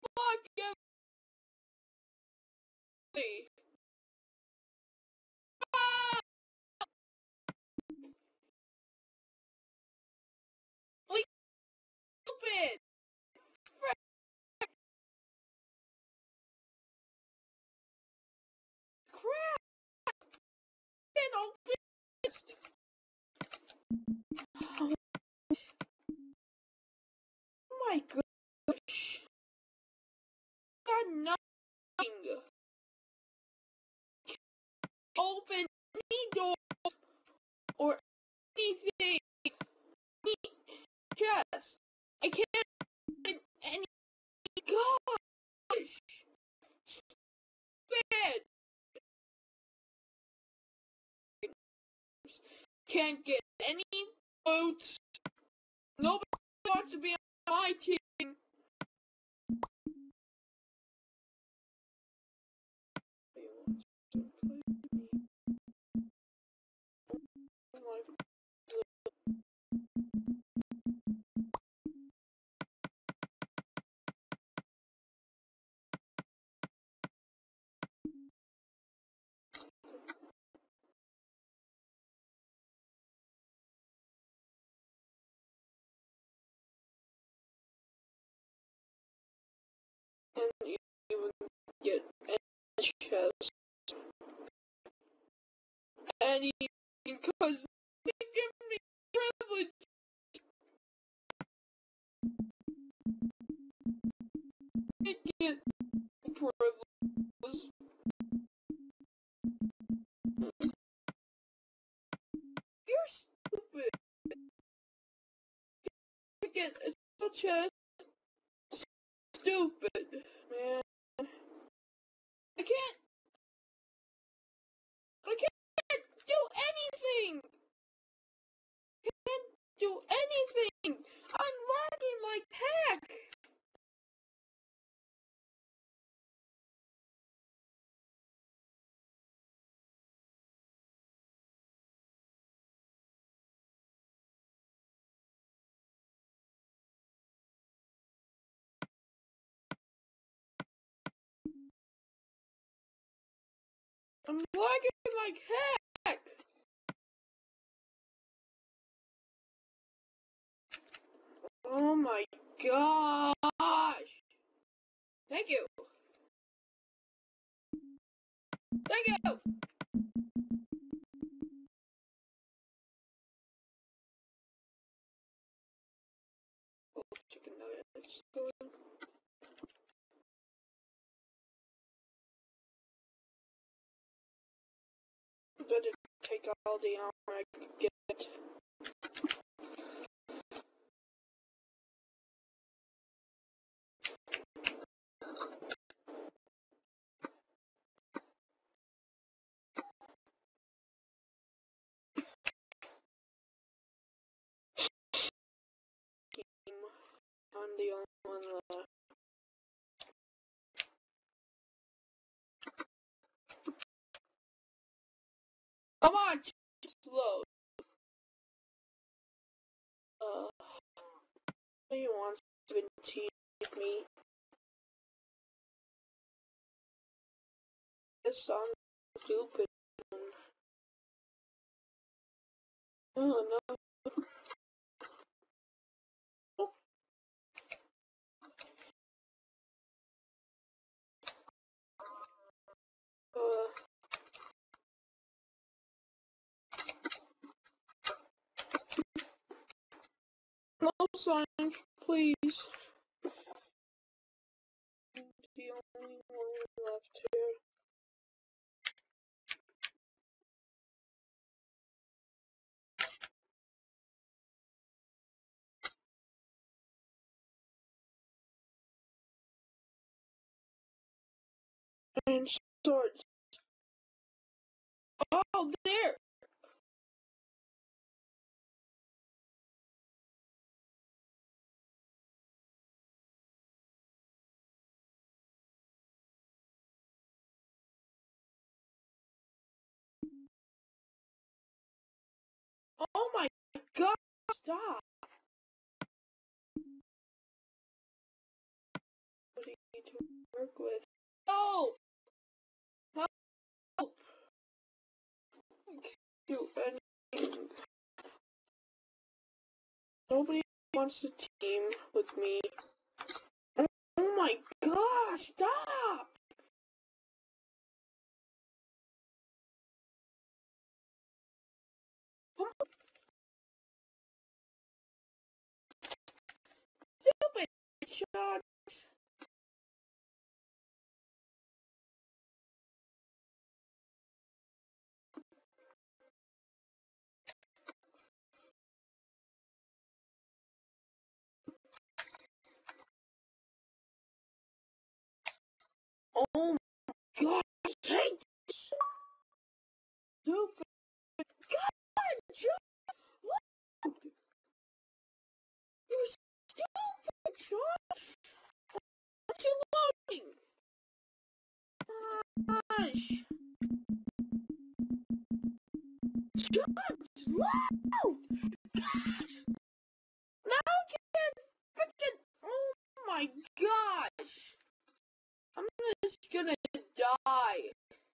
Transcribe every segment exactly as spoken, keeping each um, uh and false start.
block everybody. Ah! Wait, stupid! Frick! Crap! Get open! Oh my gosh! Got nothing. Open any door or anything. Just, I can't open any. Gosh! Bad! Can't get any votes. Nobody wants to be on my team. Nobody wants to play with me. Oh my God. And you even get any chest. And because they give me privilege. They get privilege. You're stupid. You get a chest. Stupid, man. I can't. I can't do anything. I can't do anything. I'm lagging like heck. I'm lagging like heck. Oh my gosh. Thank you. Thank you. Oh, chicken nuggets. Better take all the armor I can get. I'm the only one left. Come on, slow. Uh, nobody wants to tease me. Guess I'm stupid. Oh no. Uh, no signs, please. I'm the only one left here. And swords. Oh, there! Oh my god, stop! What are you can work with. Help! Help! I can't do anything. Nobody wants to team with me. Oh my gosh, stop! Stupid shots. Oh my god, I hate this. Stupid. God, look! You stupid shots. What you loading? Gosh. Shots, loud! Gosh. Now I can't freaking. Oh my gosh. I'm just gonna die.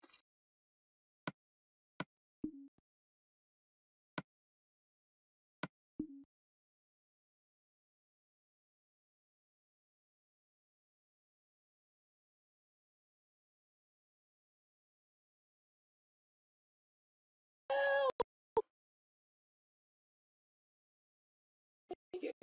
Thank you.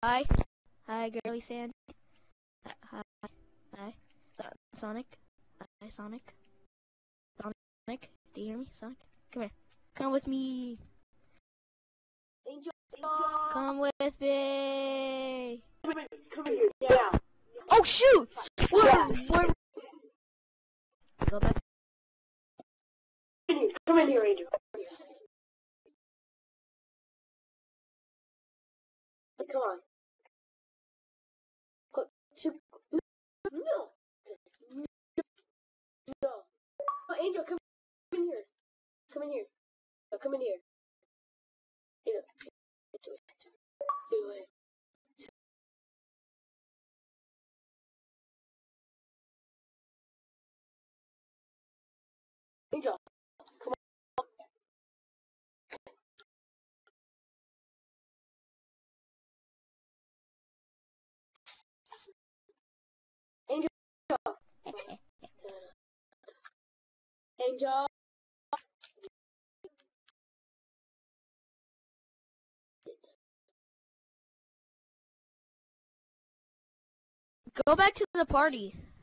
Hi. Hi, girly sand. Hi. Hi. So- Sonic. Hi, Sonic. Sonic. Do you hear me? Sonic? Come here. Come with me. Angel. Come with me. Come in, come in here. Yeah. Oh, shoot! Where, Yeah. where? Go back. Come in here, come in here, Angel. Come on. Go, to, no. No. Oh, Angel, come in here. Come in here. No, come in here. Angel, do it. Do it. Angel, come on. Angel. Angel. Go back to the party.